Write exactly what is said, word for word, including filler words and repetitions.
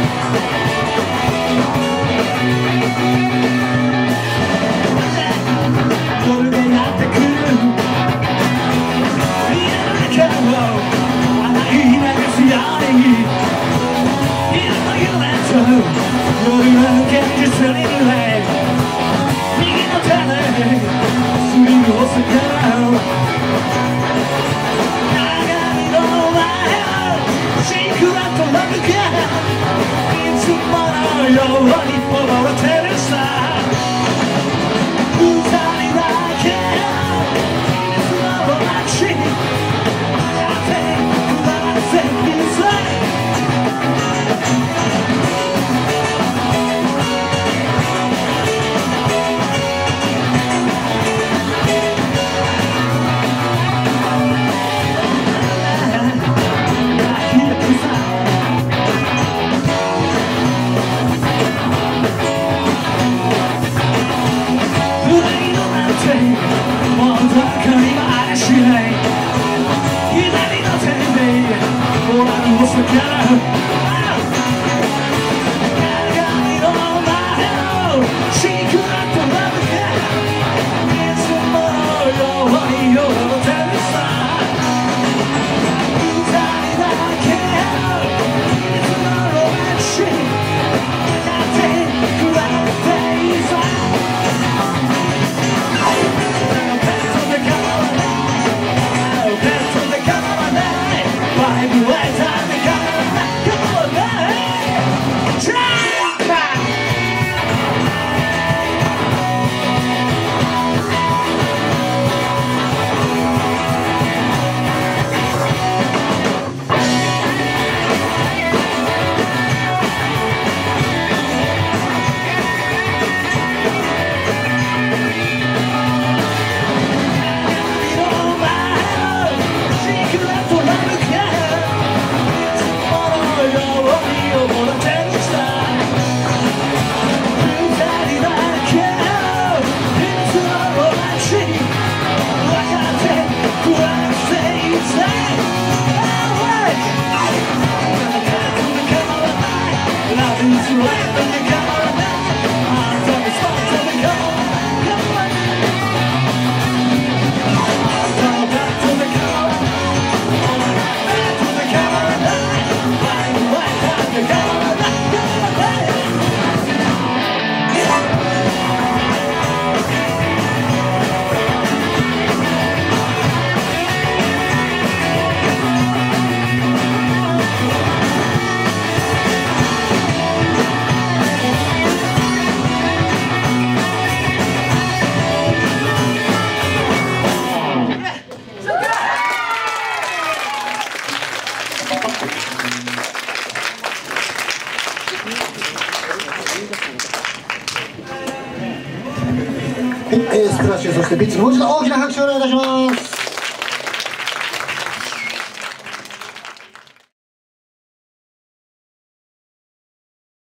夜がやってくる家の中を洗い流すように昼の夢と夜の現実に濡れ右の手ですり寄せた鏡の前をシークレットラブがいつものように溺れてるさもうどこにもありしない左の手で終わりを避ける鏡の前のシークレットラブがいつものように溺れてるさ二人だけいつものロマンチックだってくらっていいさはい、えー、スプラッシュ、そしてビッツ、もう一度大きな拍手をお願いいたします。